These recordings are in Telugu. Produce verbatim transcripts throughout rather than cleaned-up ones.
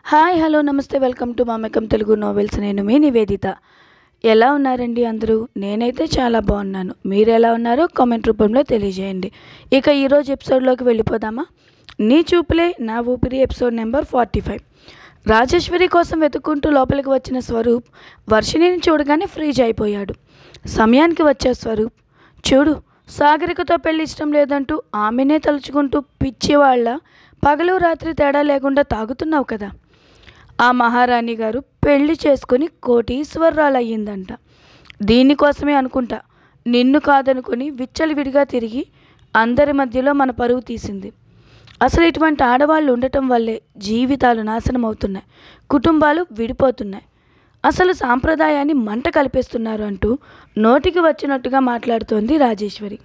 Hi hello namaste welcome to Mamakam Telugu novels. నేను మీ నివేదిత. ఎలా ఉన్నారండి అందరూ? నేనైతే చాలా బాగున్నాను. మీరు ఎలా ఉన్నారో కామెంట్ రూపంలో తెలియజేయండి. ఇక ఈరోజు ఎపిసోడ్లోకి వెళ్ళిపోదామా? నీ చూపులే నా ఊపిరి episode number forty five. Rajeshwari కోసం వెతుక్కుంటూ లోపలికి వచ్చిన స్వరూప్ వర్షిణిని చూడగానే ఫ్రీజ్ అయిపోయాడు. సమయానికి వచ్చే స్వరూప్, చూడు సాగరికతో పెళ్లి ఇష్టం లేదంటూ ఆమెనే తలుచుకుంటూ పిచ్చివాళ్ళ పగలు రాత్రి తేడా లేకుండా తాగుతున్నావు కదా. ఆ మహారాణి గారు పెళ్లి చేసుకుని కోటీశ్వరరాలు అయ్యిందంట. దీనికోసమే అనుకుంటా నిన్ను కాదనుకొని విచ్చలవిడిగా తిరిగి అందరి మధ్యలో మన పరువు తీసింది. అసలు ఇటువంటి ఆడవాళ్ళు ఉండటం వల్లే జీవితాలు నాశనం అవుతున్నాయి, కుటుంబాలు విడిపోతున్నాయి. అసలు సాంప్రదాయాన్ని మంట కలిపేస్తున్నారు అంటూ నోటికి వచ్చినట్టుగా మాట్లాడుతోంది రాజేశ్వరి.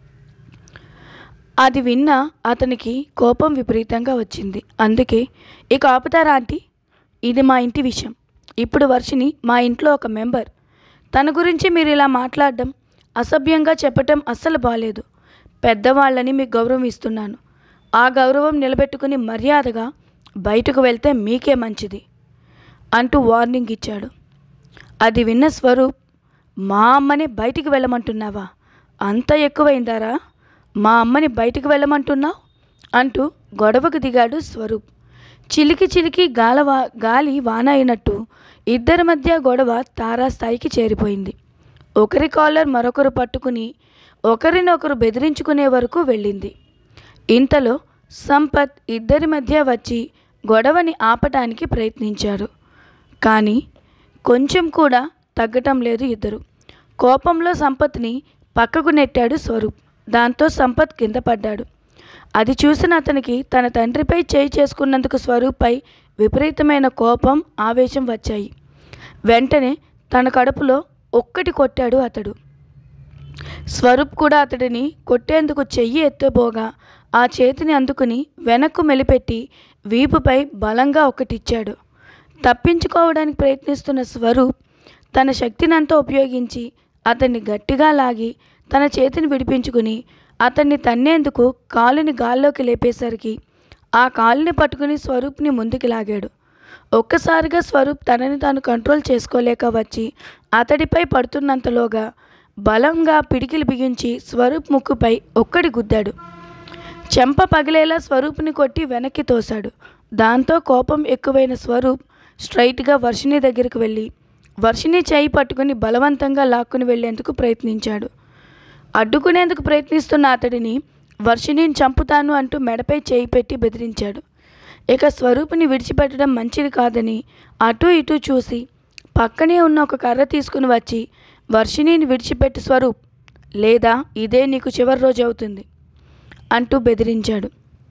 అది విన్న అతనికి కోపం విపరీతంగా వచ్చింది. అందుకే, ఇక ఆపుతారా ఆంటీ? ఇది మా ఇంటి విషయం. ఇప్పుడు వర్షిని మా ఇంట్లో ఒక మెంబర్. తన గురించి మీరు ఇలా మాట్లాడడం, అసభ్యంగా చెప్పటం అస్సలు బాలేదు. పెద్దవాళ్ళని మీకు గౌరవం ఇస్తున్నాను. ఆ గౌరవం నిలబెట్టుకుని మర్యాదగా బయటకు వెళ్తే మీకే మంచిది అంటూ వార్నింగ్ ఇచ్చాడు. అది విన్న స్వరూప్, మా అమ్మని బయటికి వెళ్ళమంటున్నావా? అంత ఎక్కువైందారా? మా అమ్మని బయటికి వెళ్ళమంటున్నావు అంటూ గొడవకు దిగాడు స్వరూప్. చిలికి చిలికి గాలవా గాలి వాన అయినట్టు ఇద్దరి మధ్య గొడవ తారాస్థాయికి చేరిపోయింది. ఒకరి కాలర్ మరొకరు పట్టుకుని ఒకరినొకరు బెదిరించుకునే వరకు వెళ్ళింది. ఇంతలో సంపత్ ఇద్దరి మధ్య వచ్చి గొడవని ఆపటానికి ప్రయత్నించారు. కానీ కొంచెం కూడా తగ్గటం లేదు ఇద్దరు. కోపంలో సంపత్ని పక్కకు నెట్టాడు స్వరూప్. దాంతో సంపత్ కింద పడ్డాడు. అది చూసిన అతనికి తన తండ్రిపై చేయి చేసుకున్నందుకు స్వరూప్పై విపరీతమైన కోపం, ఆవేశం వచ్చాయి. వెంటనే తన కడుపులో ఒక్కటి కొట్టాడు అతడు. స్వరూప్ కూడా అతడిని కొట్టేందుకు చెయ్యి ఎత్తబోగా ఆ చేతిని అందుకుని వెనక్కు మెలిపెట్టి వీపుపై బలంగా ఒకటిచ్చాడు. తప్పించుకోవడానికి ప్రయత్నిస్తున్న స్వరూప్ తన శక్తినంతా ఉపయోగించి అతన్ని గట్టిగా లాగి తన చేతిని విడిపించుకుని అతన్ని తన్నేందుకు కాలుని గాల్లోకి లేపేసరికి ఆ కాలుని పట్టుకుని స్వరూప్ని ముందుకు లాగాడు. ఒక్కసారిగా స్వరూప్ తనని తాను కంట్రోల్ చేసుకోలేక వచ్చి అతడిపై పడుతున్నంతలోగా బలంగా పిడికిలు బిగించి స్వరూప్ ముక్కుపై ఒక్కడి గుద్దాడు. చెంప పగిలేలా స్వరూప్ని కొట్టి వెనక్కి తోశాడు. దాంతో కోపం ఎక్కువైన స్వరూప్ స్ట్రైట్గా వర్షిణి దగ్గరికి వెళ్ళి వర్షిణి చేయి పట్టుకుని బలవంతంగా లాక్కుని వెళ్లేందుకు ప్రయత్నించాడు. అడ్డుకునేందుకు ప్రయత్నిస్తున్న అతడిని వర్షిణిని చంపుతాను అంటూ మెడపై చేయి పెట్టి బెదిరించాడు. ఇక స్వరూపుని విడిచిపెట్టడం మంచిది కాదని అటూ ఇటూ చూసి పక్కనే ఉన్న ఒక కర్ర తీసుకుని వచ్చి వర్షిణిని విడిచిపెట్టు స్వరూప్, లేదా ఇదే నీకు చివరి రోజు అవుతుంది అంటూ బెదిరించాడు.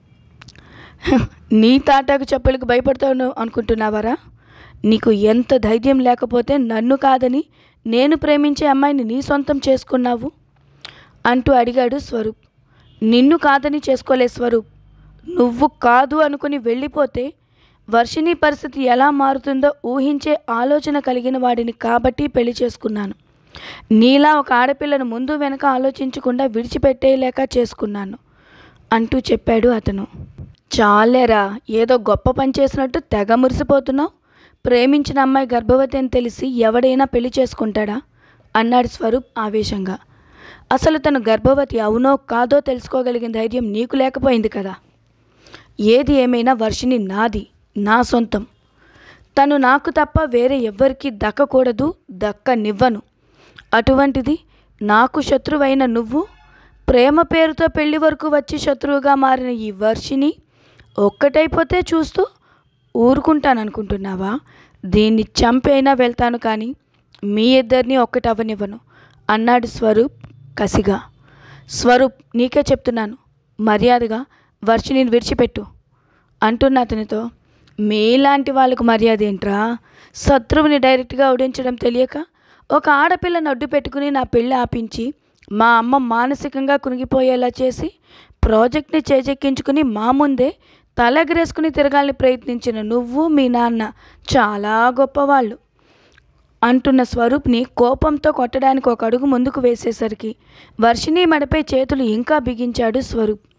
నీ తాటాకు చెప్పులకు భయపడతాను అనుకుంటున్నావరా? నీకు ఎంత ధైర్యం లేకపోతే నన్ను కాదని నేను ప్రేమించే అమ్మాయిని నీ సొంతం చేసుకున్నావు అంటూ అడిగాడు స్వరూప్. నిన్ను కాదని చేసుకోలే స్వరూప్. నువ్వు కాదు అనుకుని వెళ్ళిపోతే వర్షిణి పరిస్థితి ఎలా మారుతుందో ఊహించే ఆలోచన కలిగిన వాడిని కాబట్టి పెళ్లి చేసుకున్నాను. నీలా ఒక ఆడపిల్లను ముందు వెనక ఆలోచించకుండా విడిచిపెట్టేయలేక చేసుకున్నాను అంటూ చెప్పాడు అతను. చాలేరా, ఏదో గొప్ప పని చేసినట్టు తెగ మురిసిపోతున్నావు. ప్రేమించిన అమ్మాయి గర్భవతి అని తెలిసి ఎవడైనా పెళ్లి చేసుకుంటాడా అన్నాడు స్వరూప్ ఆవేశంగా. అసలు తను గర్భవతి అవునో కాదో తెలుసుకోగలిగిన ధైర్యం నీకు లేకపోయింది కదా. ఏది ఏమైనా వర్షిణి నాది, నా సొంతం. తను నాకు తప్ప వేరే ఎవ్వరికీ దక్కకూడదు, దక్కనివ్వను. అటువంటిది నాకు శత్రువైన నువ్వు ప్రేమ పేరుతో పెళ్లి వరకు వచ్చి శత్రువుగా మారిన ఈ వర్షిణి ఒక్కటైపోతే చూస్తూ ఊరుకుంటాననుకుంటున్నావా? దీన్ని చంపైనా వెళ్తాను, కానీ మీ ఇద్దరిని ఒక్కటవ్వనివ్వను అన్నాడు స్వరూప్ కసిగా. స్వరూప్, నీకే చెప్తున్నాను, మర్యాదగా వర్షిణిని విడిచిపెట్టు అంటున్న అతనితో, మీలాంటి వాళ్ళకు మర్యాద ఏంట్రా? శత్రువుని డైరెక్ట్గా ఓడించడం తెలియక ఒక ఆడపిల్లను అడ్డు పెట్టుకుని నా పెళ్ళి ఆపించి మా అమ్మ మానసికంగా కృంగిపోయేలా చేసి ప్రాజెక్ట్ని చేజెక్కించుకుని మా ముందే తలెగరేసుకుని తిరగాలని ప్రయత్నించిన నువ్వు మీ నాన్న చాలా గొప్పవాళ్ళు అంటున్న స్వరూప్ని కోపంతో కొట్టడానికి ఒక అడుగు ముందుకు వేసేసరికి వర్షిణి మెడపై చేతులు ఇంకా బిగించాడు స్వరూప్.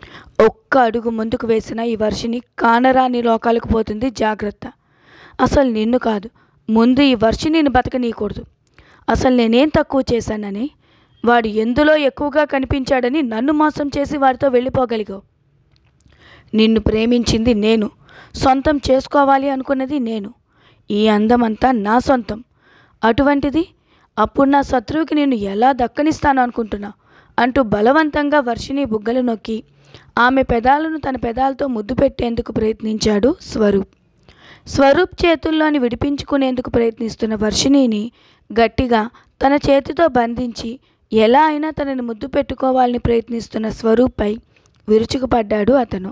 ఒక్క అడుగు ముందుకు వేసిన ఈ వర్షిని కానరాని లోకాలకు పోతుంది, జాగ్రత్త. అసలు నిన్ను కాదు, ముందు ఈ వర్షినిని బతకనీయకూడదు. అసలు నేనేం తక్కువ చేశానని, వాడు ఎందులో ఎక్కువగా కనిపించాడని నన్ను మోసం చేసి వాడితో వెళ్ళిపోగలిగావు. నిన్ను ప్రేమించింది నేను, సొంతం చేసుకోవాలి అనుకున్నది నేను. ఈ అందమంతా నా సొంతం. అటువంటిది అప్పుడు నా శత్రువుకి నేను ఎలా దక్కనిస్తాను అనుకుంటున్నా అంటూ బలవంతంగా వర్షిని బుగ్గలు నొక్కి ఆమె పెదాలను తన పెదాలతో ముద్దు పెట్టేందుకు ప్రయత్నించాడు స్వరూప్. స్వరూప్ చేతుల్లోని విడిపించుకునేందుకు ప్రయత్నిస్తున్న వర్షిణిని గట్టిగా తన చేతితో బంధించి ఎలా అయినా తనని ముద్దు పెట్టుకోవాలని ప్రయత్నిస్తున్న స్వరూప్పై విరుచుకుపడ్డాడు అతను.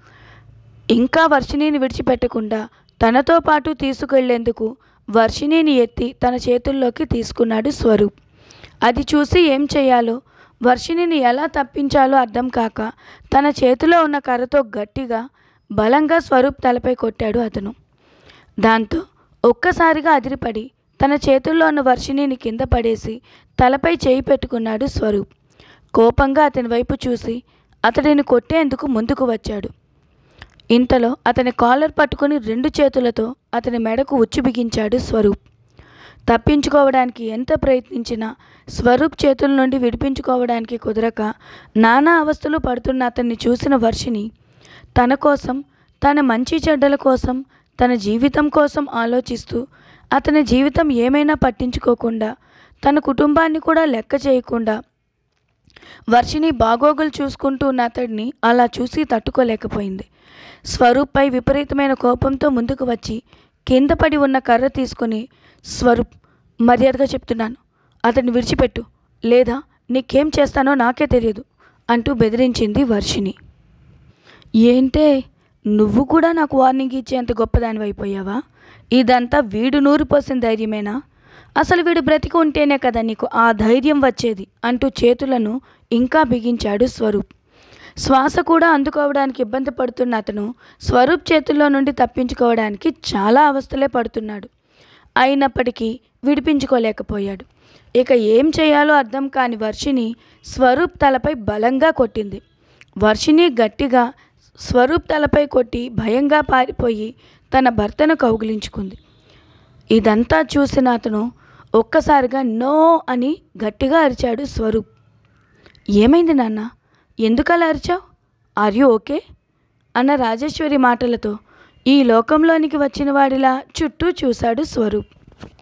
ఇంకా వర్షిణిని విడిచిపెట్టకుండా తనతో పాటు తీసుకెళ్లేందుకు వర్షిణిని ఎత్తి తన చేతుల్లోకి తీసుకున్నాడు స్వరూప్. అది చూసి ఏం చేయాలో, వర్షిణిని ఎలా తప్పించాలో అర్థం కాక తన చేతిలో ఉన్న కర్రతో గట్టిగా బలంగా స్వరూప్ తలపై కొట్టాడు అతను. దాంతో ఒక్కసారిగా అదిరిపడి తన చేతుల్లో ఉన్న వర్షిణిని కింద పడేసి తలపై చేయి పెట్టుకున్నాడు స్వరూప్. కోపంగా అతని వైపు చూసి అతడిని కొట్టేందుకు ముందుకు వచ్చాడు. ఇంతలో అతని కాలర్ పట్టుకుని రెండు చేతులతో అతని మెడకు ఉచ్చు బిగించాడు స్వరూప్. తప్పించుకోవడానికి ఎంత ప్రయత్నించినా స్వరూప్ చేతుల నుండి విడిపించుకోవడానికి కుదరక నానా అవస్థలు పడుతున్న అతన్ని చూసిన వర్షిని తన కోసం, తన మంచి చెడ్డల కోసం, తన జీవితం కోసం ఆలోచిస్తూ అతని జీవితం ఏమైనా పట్టించుకోకుండా, తన కుటుంబాన్ని కూడా లెక్క చేయకుండా వర్షిని బాగోగులు చూసుకుంటూ ఉన్న అతడిని అలా చూసి తట్టుకోలేకపోయింది. స్వరూప్పై విపరీతమైన కోపంతో ముందుకు వచ్చి కింద పడి ఉన్న కర్ర తీసుకుని, స్వరూప్, మర్యాదగా చెప్తున్నాను, అతన్ని విడిచిపెట్టు, లేదా నీకేం చేస్తానో నాకే తెలియదు అంటూ బెదిరించింది వర్షిని. ఏంటే, నువ్వు కూడా నాకు వార్నింగ్ ఇచ్చేంత గొప్పదానివి అయిపోయావా? ఇదంతా వీడు నూరిపోసిన ధైర్యమేనా? అసలు వీడు బ్రతికి ఉంటేనే కదా నీకు ఆ ధైర్యం వచ్చేది అంటూ చేతులను ఇంకా బిగించాడు స్వరూప్. శ్వాస కూడా అందుకోవడానికి ఇబ్బంది పడుతున్న అతను స్వరూప్ చేతుల్లో నుండి తప్పించుకోవడానికి చాలా అవస్థలే పడుతున్నాడు. అయినప్పటికీ విడిపించుకోలేకపోయాడు. ఇక ఏం చేయాలో అర్థం కాని వర్షిని స్వరూప్ తలపై బలంగా కొట్టింది. వర్షిని గట్టిగా స్వరూప్ తలపై కొట్టి భయంగా పారిపోయి తన భర్తను కౌగిలించుకుంది. ఇదంతా చూసిన అతను ఒక్కసారిగా నో అని గట్టిగా అరిచాడు స్వరూప్. ఏమైంది నాన్న, ఎందుకలా అరిచావు? ఆర్ యు ఓకే అన్న రాజేశ్వరి మాటలతో ఈ లోకంలోనికి వచ్చిన వాడిలా చుట్టూ చూశాడు స్వరూప్.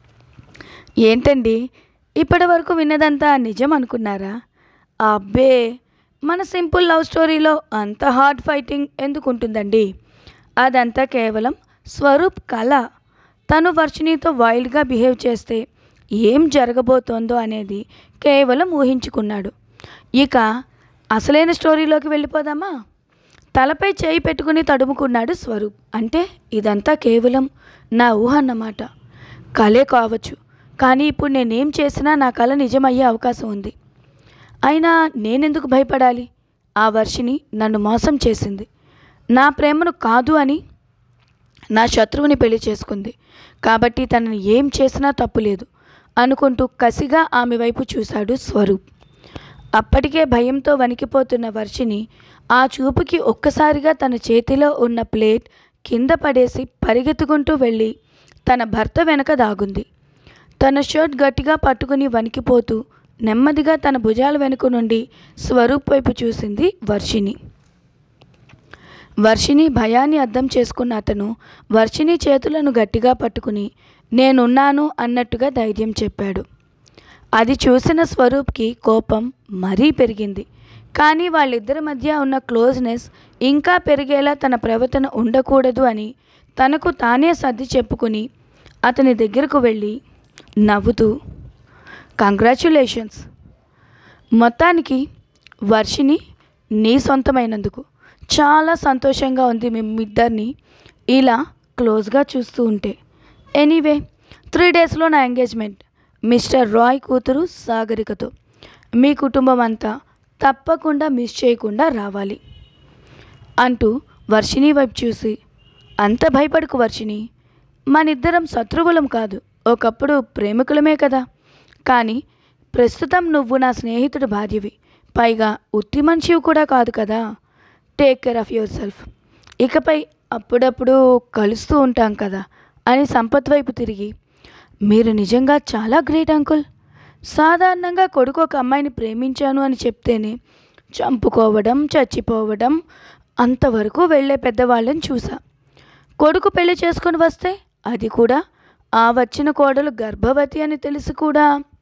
ఏంటండి, ఇప్పటి వరకు విన్నదంతా నిజం అనుకున్నారా? అబ్బే, మన సింపుల్ లవ్ స్టోరీలో అంత హార్డ్ ఫైటింగ్ ఎందుకు ఉంటుందండి? అదంతా కేవలం స్వరూప్ కళ. తను వర్షినితో వైల్డ్గా బిహేవ్ చేస్తే ఏం జరగబోతోందో అనేది కేవలం ఊహించుకున్నాడు. ఇక అసలైన స్టోరీలోకి వెళ్ళిపోదామా? తలపై చేయి పెట్టుకుని తడుముకున్నాడు స్వరూప్. అంటే ఇదంతా కేవలం నా ఊహ అన్నమాట. కలే కావచ్చు, కానీ ఇప్పుడు నేనేం చేసినా నా కళ నిజమయ్యే అవకాశం ఉంది. అయినా నేనెందుకు భయపడాలి? ఆ వర్షిని నన్ను మోసం చేసింది, నా ప్రేమను కాదు అని నా శత్రువుని పెళ్లి చేసుకుంది, కాబట్టి తనని ఏం చేసినా తప్పులేదు అనుకుంటూ కసిగా ఆమె వైపు చూశాడు స్వరూప్. అప్పటికే భయంతో వణికిపోతున్న వర్షిని ఆ చూపుకి ఒక్కసారిగా తన చేతిలో ఉన్న ప్లేట్ కింద పడేసి పరిగెత్తుకుంటూ వెళ్ళి తన భర్త వెనక దాగుంది. తన షర్ట్ గట్టిగా పట్టుకుని వణికిపోతూ నెమ్మదిగా తన భుజాల వెనుక నుండి స్వరూప్ వైపు చూసింది వర్షిని. వర్షిని భయాన్ని అర్థం చేసుకున్న అతను వర్షిని చేతులను గట్టిగా పట్టుకుని నేనున్నాను అన్నట్టుగా ధైర్యం చెప్పాడు. అది చూసిన స్వరూప్కి కోపం మరీ పెరిగింది. కానీ వాళ్ళిద్దరి మధ్య ఉన్న క్లోజ్నెస్ ఇంకా పెరిగేలా తన ప్రవర్తన ఉండకూడదు అని తనకు తానే సర్ది చెప్పుకుని అతని దగ్గరకు వెళ్ళి నవ్వుతూ, కంగ్రాచ్యులేషన్స్, మొత్తానికి వర్షిని నీ సొంతమైనందుకు చాలా సంతోషంగా ఉంది మేమిద్దరిని ఇలా క్లోజ్గా చూస్తూ ఉంటే. ఎనీవే, త్రీ డేస్లో నా ఎంగేజ్మెంట్ మిస్టర్ రాయ్ కూతురు సాగరికతో. మీ కుటుంబం అంతా తప్పకుండా మిస్ చేయకుండా రావాలి అంటూ వర్షిని వైపు చూసి, అంత భయపడకు వర్షిని, మనిద్దరం శత్రువులం కాదు, ఒకప్పుడు ప్రేమికులమే కదా. కానీ ప్రస్తుతం నువ్వు నా స్నేహితుడు భార్యవి, పైగా ఉత్తి మనిషివి కూడా కాదు కదా. Take care of yourself. ఇకపై అప్పుడప్పుడు కలుస్తూ ఉంటాం కదా అని సంపత్ వైపు తిరిగి, మీరు నిజంగా చాలా గ్రేట్ అంకుల్. సాధారణంగా కొడుకు ఒక అమ్మాయిని ప్రేమించాను అని చెప్తేనే చంపుకోవడం, చచ్చిపోవడం అంతవరకు వెళ్ళే పెద్దవాళ్ళని చూసా. కొడుకు పెళ్లి చేసుకొని వస్తే అది కూడా ఆ వచ్చిన కోడలు గర్భవతి అని తెలిసి కూడా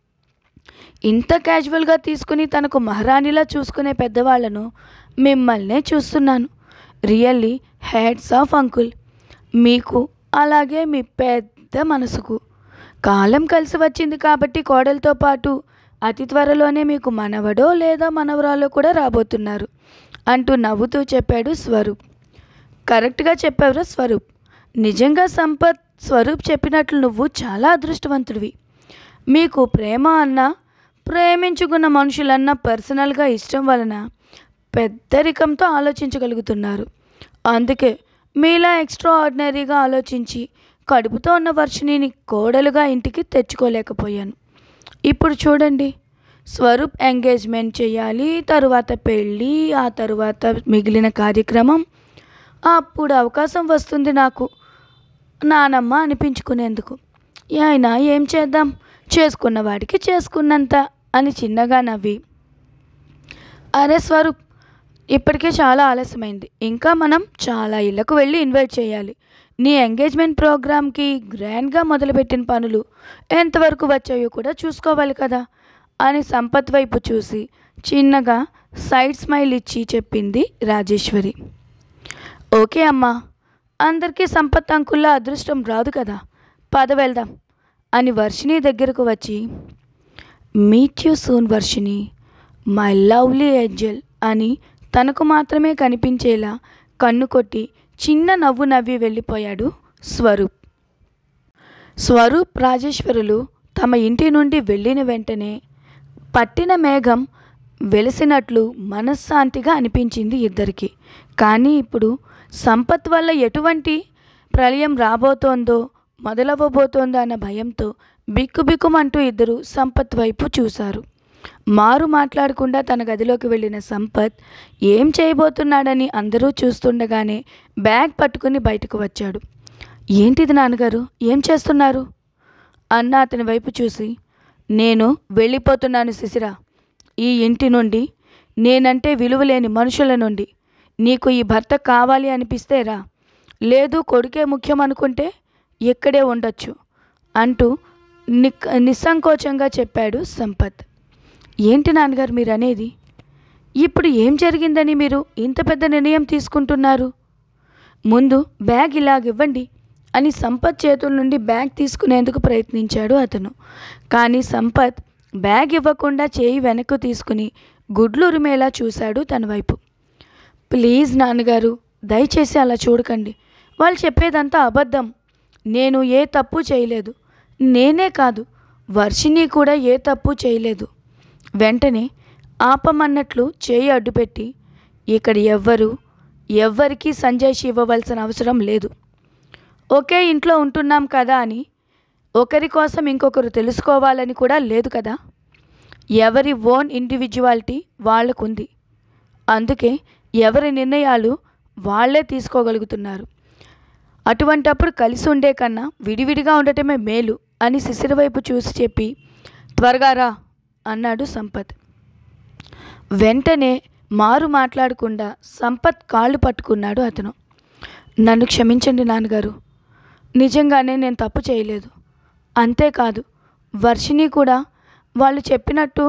ఇంత క్యాజువల్గా తీసుకుని తనకు మహారాణిలా చూసుకునే పెద్దవాళ్లను మిమ్మల్నే చూస్తున్నాను. Really hats off uncle. మీకు అలాగే మీ పెద్ద మనసుకు. కాలం కలిసి వచ్చింది కాబట్టి కోడలతో పాటు అతి త్వరలోనే మీకు మనవడో లేదా మనవరాలో కూడా రాబోతున్నారు అంటూ నవ్వుతూ చెప్పాడు స్వరూప్. కరెక్ట్గా చెప్పావురా స్వరూప్. నిజంగా సంపత్, స్వరూప్ చెప్పినట్లు నువ్వు చాలా అదృష్టవంతుడివి. మీకు ప్రేమ అన్నా, ప్రేమించుకున్న మనుషులన్నా పర్సనల్గా ఇష్టం వలన పెద్దరికంతో ఆలోచించగలుగుతున్నారు. అందుకే మీలా ఎక్స్ట్రా ఆర్డినరీగా ఆలోచించి కడుపుతో ఉన్న వర్షిణిని కోడలుగా ఇంటికి తెచ్చుకోలేకపోయాను. ఇప్పుడు చూడండి, స్వరూప్ ఎంగేజ్మెంట్ చేయాలి, తరువాత పెళ్ళి, ఆ తరువాత మిగిలిన కార్యక్రమం. అప్పుడు అవకాశం వస్తుంది నాకు నానమ్మ అనిపించుకునేందుకు. అయినా ఏం చేద్దాం, చేసుకున్నవాడికి చేసుకున్నంత అని చిన్నగా నవ్వి, అరే స్వరూప్, ఇప్పటికే చాలా ఆలస్యమైంది. ఇంకా మనం చాలా ఇళ్లకు వెళ్ళి ఇన్వైట్ చేయాలి. నీ ఎంగేజ్మెంట్ ప్రోగ్రామ్కి గ్రాండ్గా మొదలుపెట్టిన పనులు ఎంతవరకు వచ్చాయో కూడా చూసుకోవాలి కదా అని సంపత్ వైపు చూసి చిన్నగా సైడ్ స్మైల్ ఇచ్చి చెప్పింది రాజేశ్వరి. ఓకే అమ్మా, అందరికీ సంపత్ అంకుల్లా అదృష్టం రాదు కదా, పద వెళ్దాం అని వర్షిణి దగ్గరకు వచ్చి, meet you soon Varshini, my lovely angel అని తనకు మాత్రమే కనిపించేలా కన్ను కొట్టి చిన్న నవ్వు నవ్వి వెళ్ళిపోయాడు స్వరూప్. స్వరూప్, రాజేశ్వరులు తమ ఇంటి నుండి వెళ్ళిన వెంటనే పట్టిన మేఘం వెలిసినట్లు మనశ్శాంతిగా అనిపించింది ఇద్దరికి. కానీ ఇప్పుడు సంపత్ వల్ల ఎటువంటి ప్రళయం రాబోతోందో, మొదలవ్వబోతోందో అన్న భయంతో బిక్కుబిక్కుమంటూ ఇద్దరు సంపత్ వైపు చూశారు. మారు మాట్లాడకుండా తన గదిలోకి వెళ్ళిన సంపత్ ఏం చేయబోతున్నాడని అందరూ చూస్తుండగానే బ్యాగ్ పట్టుకుని బయటకు వచ్చాడు. ఏంటిది నాన్నగారు, ఏం చేస్తున్నారు అన్న అతని వైపు చూసి, నేను వెళ్ళిపోతున్నాను శిశిర, ఈ ఇంటి నుండి, నేనంటే విలువలేని మనుషుల నుండి. నీకు ఈ భర్త కావాలి అనిపిస్తే రా, లేదు కొడుకే ముఖ్యం అనుకుంటే ఇక్కడే ఉండొచ్చు అంటూ ని నిస్సంకోచంగా చెప్పాడు సంపత్. ఏంటి నాన్నగారు మీరు అనేది? ఇప్పుడు ఏం జరిగిందని మీరు ఇంత పెద్ద నిర్ణయం తీసుకుంటున్నారు? ముందు బ్యాగ్ ఇలాగివ్వండి అని సంపత్ చేతుల నుండి బ్యాగ్ తీసుకునేందుకు ప్రయత్నించాడు అతను. కానీ సంపత్ బ్యాగ్ ఇవ్వకుండా చేయి వెనక్కు తీసుకుని గుడ్లు ఉరిమేలా చూశాడు తన వైపు. ప్లీజ్ నాన్నగారు, దయచేసి అలా చూడకండి. వాళ్ళు చెప్పేదంతా అబద్ధం. నేను ఏ తప్పు చేయలేదు. నేనే కాదు, వర్షిణి కూడా ఏ తప్పు చేయలేదు. వెంటనే ఆపమన్నట్లు చేయి అడ్డుపెట్టి, ఇక్కడ ఎవ్వరు ఎవ్వరికీ సంజయ్ ఇవ్వవలసిన అవసరం లేదు. ఒకే ఇంట్లో ఉంటున్నాం కదా అని ఒకరి కోసం ఇంకొకరు తెలుసుకోవాలని కూడా లేదు కదా. ఎవరి ఓన్ ఇండివిజువాలిటీ వాళ్ళకుంది. అందుకే ఎవరి నిర్ణయాలు వాళ్ళే తీసుకోగలుగుతున్నారు. అటువంటప్పుడు కలిసి ఉండే కన్నా విడివిడిగా ఉండటమే మేలు అని శిశిర వైపు చూసి చెప్పి, త్వరగా రా అన్నాడు సంపత్. వెంటనే మారు మాట్లాడకుండా సంపత్ కాళ్ళు పట్టుకున్నాడు అతను. నన్ను క్షమించండి నాన్నగారు, నిజంగానే నేను తప్పు చేయలేదు. అంతేకాదు, వర్షిణి కూడా వాళ్ళు చెప్పినట్టు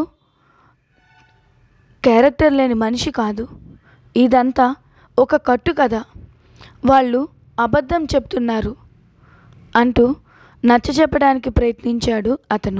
క్యారెక్టర్ లేని మనిషి కాదు. ఇదంతా ఒక కట్టు కథ. వాళ్ళు అబద్ధం చెప్తున్నారు అంటూ నచ్చ చెప్పడానికి ప్రయత్నించాడు అతను.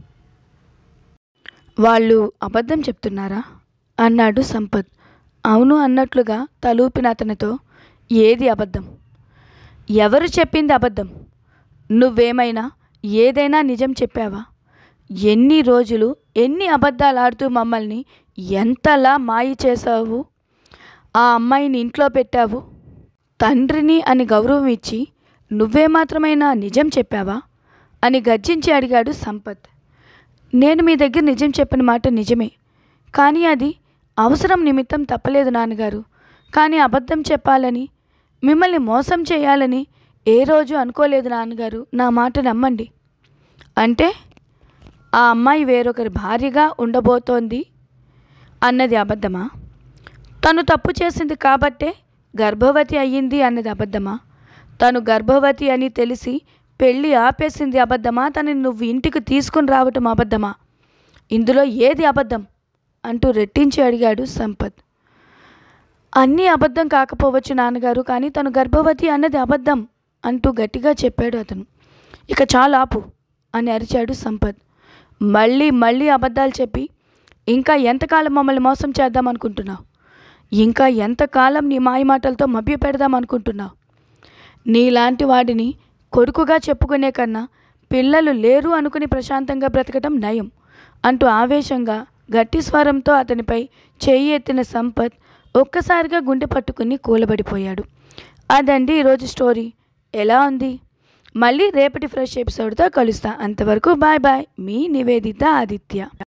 వాళ్ళు అబద్ధం చెప్తున్నారా అన్నాడు సంపత్. అవును అన్నట్లుగా తలూపిన అతనితో, ఏది అబద్ధం? ఎవరు చెప్పింది అబద్ధం? నువ్వేమైనా ఏదైనా నిజం చెప్పావా? ఎన్ని రోజులు ఎన్ని అబద్ధాలు ఆడుతూ మమ్మల్ని ఎంతలా మాయ చేసావు? ఆ అమ్మాయిని ఇంట్లో పెట్టావు. తండ్రిని అని గౌరవం ఇచ్చి నువ్వే మాత్రమైనా నిజం చెప్పావా అని గర్జించి అడిగాడు సంపత్. నేను మీ దగ్గర నిజం చెప్పిన మాట నిజమే, కానీ అది అవసరం నిమిత్తం తప్పలేదు నాన్నగారు. కానీ అబద్ధం చెప్పాలని, మిమ్మల్ని మోసం చేయాలని ఏ రోజు అనుకోలేదు నాన్నగారు. నా మాట నమ్మండి. అంటే ఆ అమ్మాయి వేరొకరి భార్యగా ఉండబోతోంది అన్నది అబద్ధమా? తను తప్పు చేసింది కాబట్టే గర్భవతి అయ్యింది అన్నది అబద్ధమా? తను గర్భవతి అని తెలిసి పెళ్ళి ఆపేసింది అబద్ధమా? తనని నువ్వు ఇంటికి తీసుకుని రావటం అబద్ధమా? ఇందులో ఏది అబద్ధం అంటూ రెట్టించి అడిగాడు సంపత్. అన్నీ అబద్ధం కాకపోవచ్చు నాన్నగారు, కానీ తను గర్భవతి అన్నది అబద్ధం అంటూ గట్టిగా చెప్పాడు అతను. ఇక చాలా ఆపు అని అరిచాడు సంపత్. మళ్ళీ మళ్ళీ అబద్ధాలు చెప్పి ఇంకా ఎంతకాలం మమ్మల్ని మోసం చేద్దాం అనుకుంటున్నావు? ఇంకా ఎంతకాలం నీ మాయమాటలతో మభ్య పెడదాం అనుకుంటున్నావు? నీలాంటి వాడిని కొడుకుగా చెప్పుకునే కన్నా పిల్లలు లేరు అనుకుని ప్రశాంతంగా బ్రతకటం నయం అంటూ ఆవేశంగా గట్టి స్వరంతో అతనిపై చేయి ఎత్తిన సంపత్ ఒక్కసారిగా గుండె పట్టుకుని కూలబడిపోయాడు. అదండి ఈరోజు స్టోరీ. ఎలా ఉంది? మళ్ళీ రేపటి ఫ్రెష్ ఎపిసోడ్తో కలుస్తా. అంతవరకు బాయ్ బాయ్. మీ నివేదిత ఆదిత్య.